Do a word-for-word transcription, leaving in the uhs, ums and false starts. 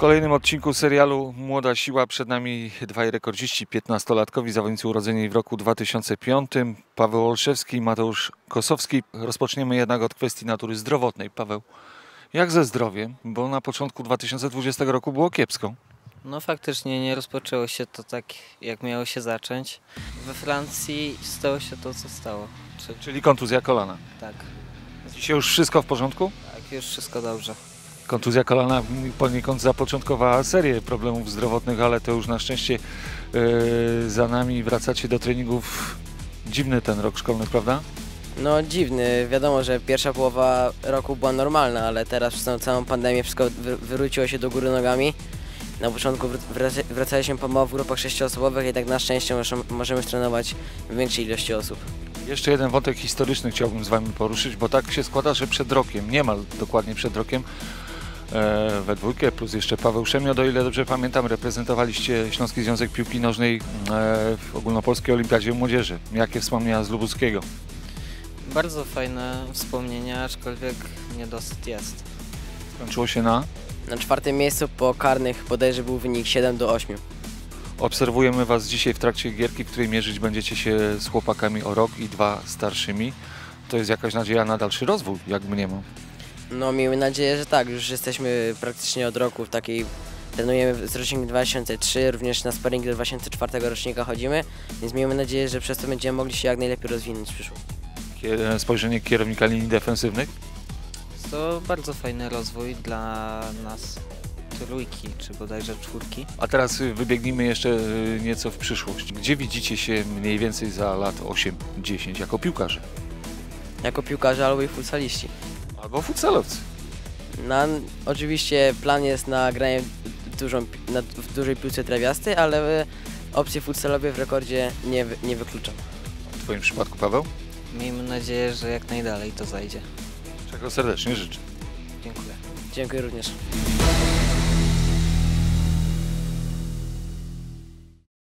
kolejnym odcinku serialu Młoda Siła przed nami dwaj rekordziści, piętnastolatkowi, zawodnicy urodzeni w roku dwa tysiące piątym, Paweł Olszewski i Mateusz Kosowski. Rozpoczniemy jednak od kwestii natury zdrowotnej. Paweł, jak ze zdrowiem? Bo na początku dwa tysiące dwudziestego roku było kiepsko. No faktycznie nie rozpoczęło się to tak, jak miało się zacząć. We Francji stało się to, co stało. Czy... Czyli kontuzja kolana. Tak, Dzisiaj już wszystko w porządku? tak, już wszystko dobrze. Kontuzja kolana poniekąd zapoczątkowała serię problemów zdrowotnych, ale to już na szczęście yy, za nami. Wracacie do treningów. Dziwny ten rok szkolny, prawda? No dziwny, wiadomo, że pierwsza połowa roku była normalna, ale teraz przez tą całą pandemię wszystko wy wywróciło się do góry nogami. Na początku wraca wracaliśmy pomału w grupach sześcioosobowych, jednak na szczęście możemy trenować w większej ilości osób. Jeszcze jeden wątek historyczny chciałbym z Wami poruszyć, bo tak się składa, że przed rokiem, niemal dokładnie przed rokiem, e, we dwójkę plus jeszcze Paweł Szemioł, o ile dobrze pamiętam, reprezentowaliście Śląski Związek Piłki Nożnej e, w Ogólnopolskiej Olimpiadzie Młodzieży. Jakie wspomnienia z Lubuskiego? Bardzo fajne wspomnienia, aczkolwiek niedosyt jest. Skończyło się na? Na czwartym miejscu po karnych bodajże był wynik siedem do ośmiu. Obserwujemy Was dzisiaj w trakcie gierki, w której mierzyć będziecie się z chłopakami o rok i dwa starszymi. To jest jakaś nadzieja na dalszy rozwój, jak mniemam. No miejmy nadzieję, że tak, już jesteśmy praktycznie od roku w takiej, trenujemy z rocznika dwa tysiące trzeciego, również na sparingi do dwa tysiące czwartego rocznika chodzimy, więc miejmy nadzieję, że przez to będziemy mogli się jak najlepiej rozwinąć w przyszłości. Spojrzenie kierownika linii defensywnych? Jest to bardzo fajny rozwój dla nas trójki, czy bodajże czwórki. A teraz wybiegnijmy jeszcze nieco w przyszłość. Gdzie widzicie się mniej więcej za lat osiem dziesięć jako piłkarze? Jako piłkarze albo i futsaliści. Albo futsalowcy. Na, oczywiście plan jest na granie dużą, na, w dużej piłce trawiastej, ale opcje futsalowe w rekordzie nie, nie wykluczam. W Twoim przypadku, Paweł? Miejmy nadzieję, że jak najdalej to zajdzie. Czego serdecznie życzę. Dziękuję. Dziękuję również.